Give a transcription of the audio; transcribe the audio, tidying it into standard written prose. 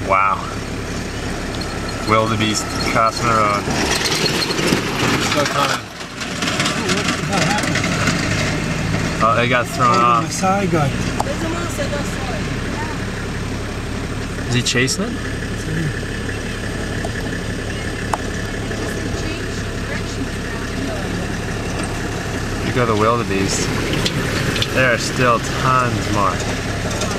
Wow. Wildebeest crossing the road. Still coming. Oh, they got thrown off. Is he chasing it? Here go the wildebeest. There are still tons more.